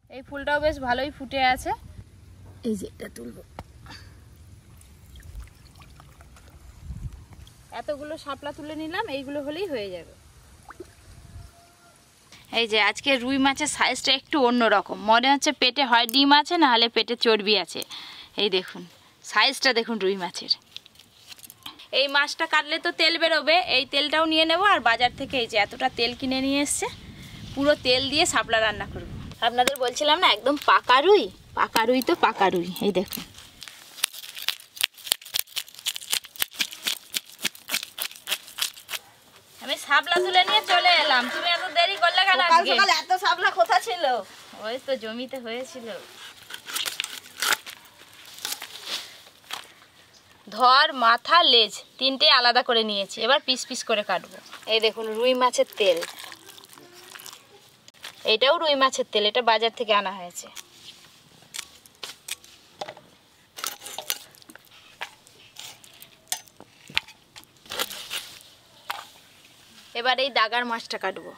এই ফুলটাও বেশ ভালোই ফুটে আছে। এই যে এটা তুলবো। এতগুলো শাপলা তুলে নিলাম, এইগুলো হলেই হয়ে যাবে। এই যে আজকে রুই মাছের সাইজটা একটু অন্যরকম, মনে হচ্ছে পেটে হয় ডিম আছে, না হলে পেটে চর্বি আছে। এই দেখুন সাইজটা দেখুন রুই মাছের। এই মাছটা কাটলে তো তেল বেরোবে, এই তেলটাও নিয়ে নেব। আর বাজার থেকে এই যে এতটা তেল কিনে নিয়ে এসছে, পুরো তেল দিয়ে শাপলা রান্না করব। আপনাদের বলছিলাম না একদম পাকা রুই, পাকা রুই তো পাকা রুই। এই দেখুন আমি শাপলা তুলে নিয়ে চলে এলাম, তুমি এত দেরি করলে কেন? আজকে এত শাপলা কোথা ছিল? ওই তো জমিতে হয়েছিল। ধর, মাথা, লেজ তিনটে আলাদা করে নিয়েছি, এবার পিস পিস করে কাটবো। এই দেখুন রুই মাছের তেল, এটাও রুই মাছের তেল, এটা বাজার থেকে আনা হয়েছে। এবার এই দাগার মাছটা কাটবো।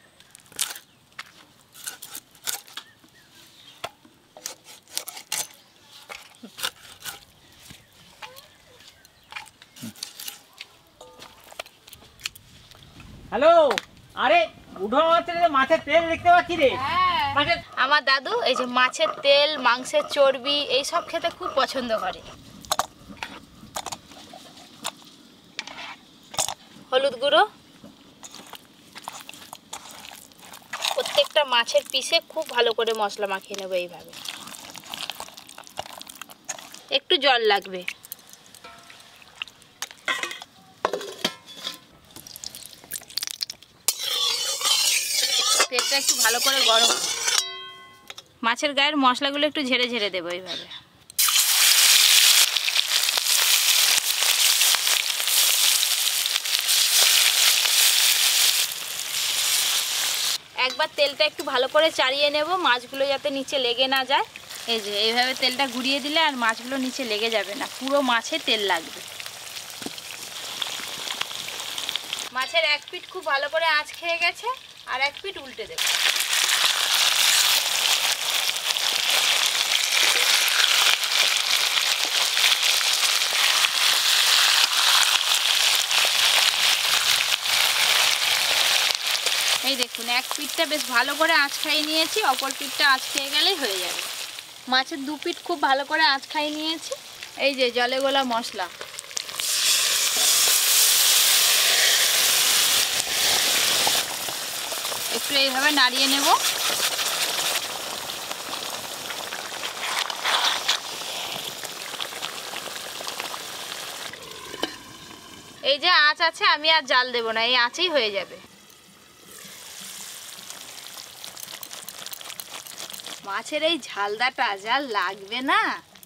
হ্যালো, আরে উঠো, মাছের তেল দেখতে পাচ্ছি রে। আমার দাদু এই যে মাছের তেল, মাংসের চর্বি এইসব খেতে খুব পছন্দ করে। হলুদ গুঁড়ো, প্রত্যেকটা মাছের পিসে খুব ভালো করে মশলা মাখিয়ে নেবো এইভাবে। একটু জল লাগবে। তেলটা একটু ভালো করে গরম, মাছের গায়ের মশলাগুলো একটু ঝেড়ে ঝেড়ে দেবো এইভাবে। একবার তেলটা একটু ভালো করে চাড়িয়ে নেব, মাছগুলো যাতে নিচে লেগে না যায়। এই যে এইভাবে তেলটা ঘুরিয়ে দিলে আর মাছগুলো নিচে লেগে যাবে না, পুরো মাছে তেল লাগবে। মাছের এক পিঠ খুব ভালো করে আঁচ খেয়ে গেছে, আর এক পিঠ উল্টে দেব। এই দেখুন এক পিঠটা বেশ ভালো করে আঁচ খাইয়ে নিয়েছি, অপর পিঠটা আঁচ খেয়ে গেলেই হয়ে যাবে। মাছের দু পিঠ খুব ভালো করে আঁচ খাইয়ে নিয়েছি। এই যে জলে গোলা মশলা, একটু এইভাবে নাড়িয়ে নেব। এই যে আঁচ আছে, আমি আর জাল দেব না, এই আঁচেই হয়ে যাবে। মাছের এই ঝালদাটা যা লাগবে না,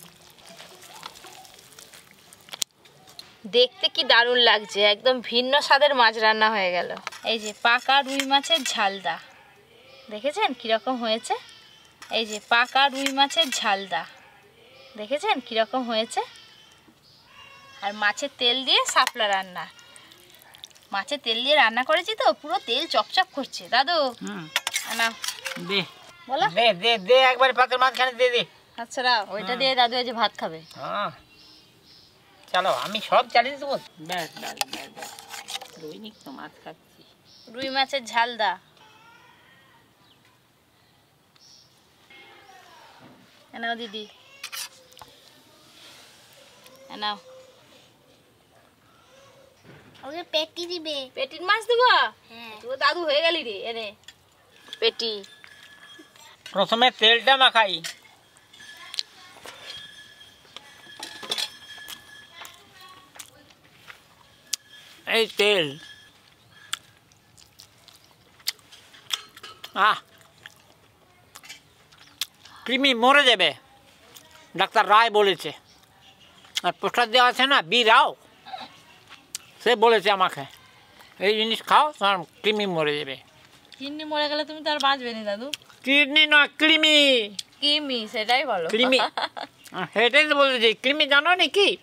দেখতে কি দারুণ লাগছে, একদম ভিন্ন স্বাদের মাছ রান্না হয়ে গেল। এই যে পাকা রুই মাছের ঝালদা, দেখেছেন কিরকম হয়েছে? এই যে পাকা রুই মাছের ঝালদা, দেখেছেন কিরকম হয়েছে? আর মাছের তেল দিয়ে শাপলা রান্না, মাছের তেল দিয়ে রান্না করেছি তো পুরো তেল চকচক করছে। দাদু না দে, বলো, দে দে দে, একবার পাতের মাঝখানে দে দে। আচ্ছা ওইটা দিয়ে দাদু এই যে ভাত খাবে। হ্যাঁ চলো, আমি সব চালিয়ে দেবো। ব্যাস ব্যাস ব্যাস ব্যাস, দৈনিক তো মাছ খাচ্ছি। রুই মাছের ঝালদা নাও দিদি, নাও। ওকে পেটি দিবে। পেটির মাছ দেবো? হ্যাঁ। তুই দাদু হয়ে গেলি রে, এনে পেটি। প্রথমে তেলটা মাখাই, এই তেল। কৃমি মরে যাবে, ডাক্তার রায় বলেছে। আর পোস্টার দেওয়া আছে না, বি রাও, সে বলেছে আমাকে এই জিনিস খাও, তোমার কৃমি মরে যাবে। কিডনি মরে গেলে তুমি তো আর বাঁচবে না দাদু। কিডনি না, কৃমি। কিমি, সেটাই বলো। কৃমি, সেটাই তো বলেছি। কৃমি জানো নি কি?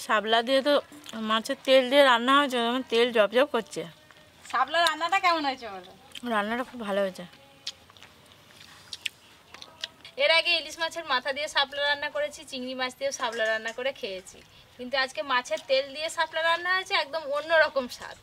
শাপলা দিয়ে তো মাছের তেল দিয়ে রান্না হয়েছে, আমার তেল জব করছে। শাপলা রান্নাটা কেমন হয়েছে বলো? রান্নাটা খুব ভালো হয়েছে। এর আগে ইলিশ মাছের মাথা দিয়ে শাপলা রান্না করেছি, চিংড়ি মাছ দিয়েও শাপলা রান্না করে খেয়েছি, কিন্তু আজকে মাছের তেল দিয়ে শাপলা রান্না হয়েছে, একদম অন্যরকম স্বাদ।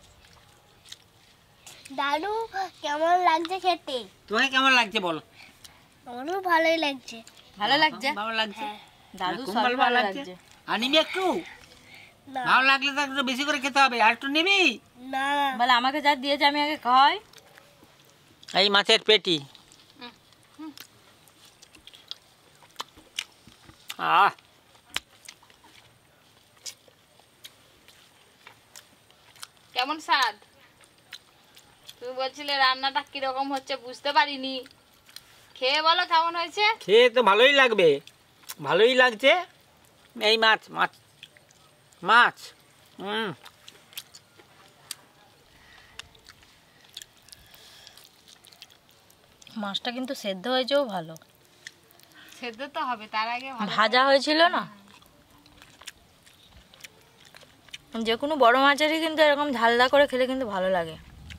দাদু কেমন লাগছে খেতে? তোমাকে কেমন লাগছে বলো? আমারও ভালোই লাগছে। ভালো লাগছে? ভালো লাগছে। দাদু খুব সব ভালো লাগছে। আর নিবি একটু? না ভালো লাগলে তো একটু বেশি করে খেতে হবে। আর একটু নিবি? না বলে আমাকে যা দিয়েছে আমি আগে খাই। এই মাছের পেটি। আহ, কেমন স্বাদ? তুমি বলছিলে রান্নাটা কিরকম হচ্ছে বুঝতে পারিনি, খেয়ে বলো কেমন হয়েছে। খেয়ে তো ভালোই লাগবে, ভালোই লাগছে। এই মাছ মাছ মাছ মাছটা কিন্তু সেদ্ধ হয়েছেও ভালো, সেদ্ধ তো হবে, তার আগে ভাজা হয়েছিল না। যে কোনো বড় মাছেরই কিন্তু এরকম ঝালদা করে খেলে কিন্তু ভালো লাগে।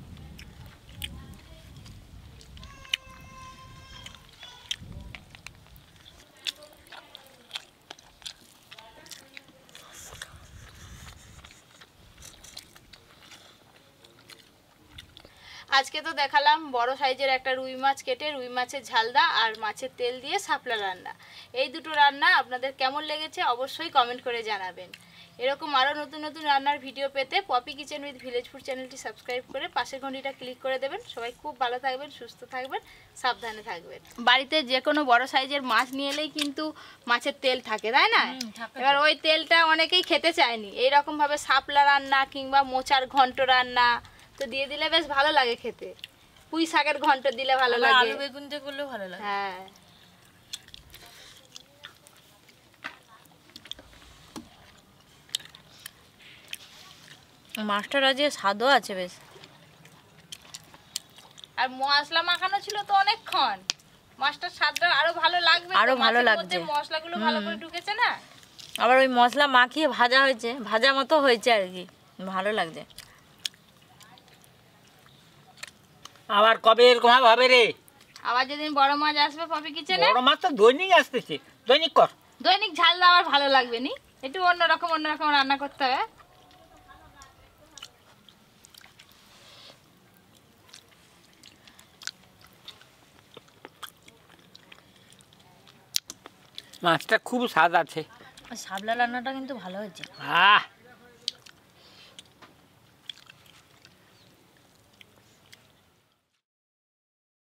আজকে তো দেখালাম বড় সাইজের একটা রুই মাছ কেটে রুই মাছের ঝালদা আর মাছের তেল দিয়ে শাপলা রান্না। এই দুটো রান্না আপনাদের কেমন লেগেছে অবশ্যই কমেন্ট করে জানাবেন। এরকম আরও নতুন নতুন রান্নার ভিডিও পেতে Popy kitchen with village food চ্যানেলটি সাবস্ক্রাইব করে পাশের ঘন্টিটা ক্লিক করে দেবেন। সবাই খুব ভালো থাকবেন, সুস্থ থাকবেন, সাবধানে থাকবেন। বাড়িতে যে কোনো বড় সাইজের মাছ নিয়ে এলেই কিন্তু মাছের তেল থাকে, তাই না? এবার ওই তেলটা অনেকেই খেতে চায়নি, এইরকমভাবে শাপলা রান্না কিংবা মোচার ঘন্ট রান্না তো দিয়ে দিলে বেশ ভালো লাগে খেতে। পুঁই শাকের ঘন্ট দিলে ভালো লাগে, আলু বেগুন দিয়ে করলেও ভালো লাগে। হ্যাঁ। মাছটার আজকে স্বাদও আছে বেশ। আর মশলা মাখানো ছিল তো অনেকক্ষণ, মাছটার স্বাদটা আরো ভালো লাগবে, আরো তো ভালো মাছের লাগছে। মধ্যে মশলাগুলো ভালো করে ঢুকেছে না। আবার ওই মশলা মাখিয়ে ভাজা হয়েছে, ভাজা মতো হয়েছে আর কি, ভালো লাগছে। আবার কবে এরকম হবে রে? আবার যেদিন বড় মাছ আসবে পপি কিচেনে, বড় মাছ তো দৈনিক আসতেছে, দৈনিক কর। দৈনিক ঝাল দেওয়া আবার ভালো লাগবে নি, একটু অন্যরকম রান্না করতে হবে। মাছটা খুব স্বাদ আছে। শাপলা রান্নাটা কিন্তু ভালো হয়েছে। আহ